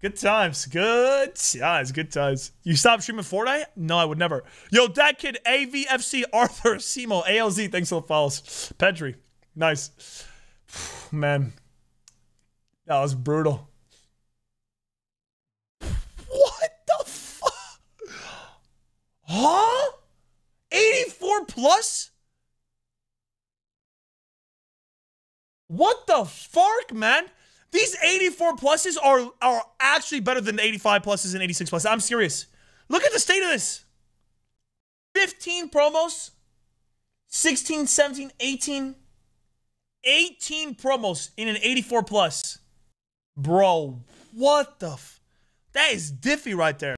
Good times. Good times. Good times. You stop streaming Fortnite? No, I would never. Yo, that kid, AVFC, Arthur, Simo, ALZ, thanks for the follows. Pedri. Nice. Man. That was brutal. What the fuck? Huh? 84 plus? What the fuck, man? These 84 pluses are actually better than the 85 pluses and 86 pluses. I'm serious. Look at the state of this. 15 promos. 16, 17, 18. 18 promos in an 84 plus. Bro, what the f... That is diffy right there.